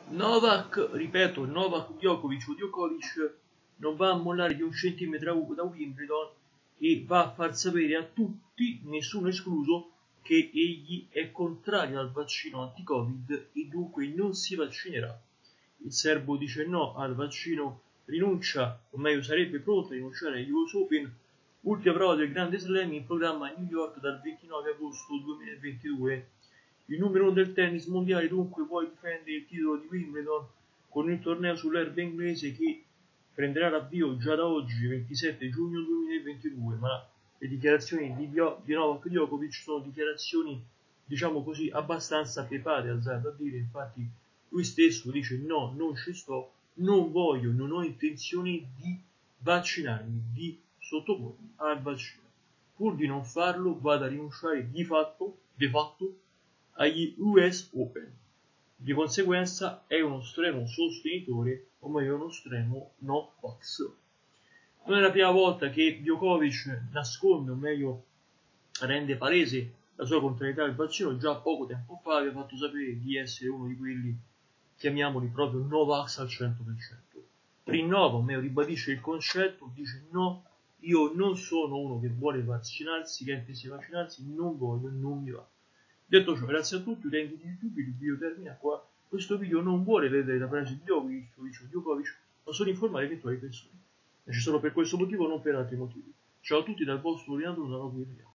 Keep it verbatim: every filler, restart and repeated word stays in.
Novak, ripeto, Novak Djokovic o Djokovic non va a mollare di un centimetro da Wimbledon e va a far sapere a tutti, nessuno escluso, che egli è contrario al vaccino anti-Covid e dunque non si vaccinerà. Il serbo dice no al vaccino, rinuncia, o meglio sarebbe pronto a rinunciare agli U S Open, ultima prova del Grande Slam in programma a New York dal ventinove agosto duemilaventidue. Il numero uno del tennis mondiale dunque vuole difendere il titolo di Wimbledon con il torneo sull'erba inglese che prenderà l'avvio già da oggi, ventisette giugno duemilaventidue, ma le dichiarazioni di, Dio, di Novak Djokovic sono dichiarazioni, diciamo così, abbastanza pepate, azzardo a dire. Infatti lui stesso dice no, non ci sto, non voglio, non ho intenzione di vaccinarmi, di sottopormi al vaccino. Pur di non farlo vado a rinunciare di fatto, de fatto, agli U S Open. Di conseguenza è uno strenuo sostenitore, o meglio uno strenuo no vax. Non è la prima volta che Djokovic nasconde, o meglio rende palese la sua contrarietà al vaccino. Già poco tempo fa aveva fatto sapere di essere uno di quelli, chiamiamoli proprio no vax al cento per cento. Rinnova, o meglio ribadisce il concetto, dice no, io non sono uno che vuole vaccinarsi, che anche se vaccinarsi non voglio, non mi va. Detto ciò, grazie a tutti, utenti di YouTube, il video termina qua. Questo video non vuole vedere la presa di Djokovic o Djokovic, ma solo informare eventuali persone. E ci sono per questo motivo, non per altri motivi. Ciao a tutti dal vostro Leandro dalla Guerra.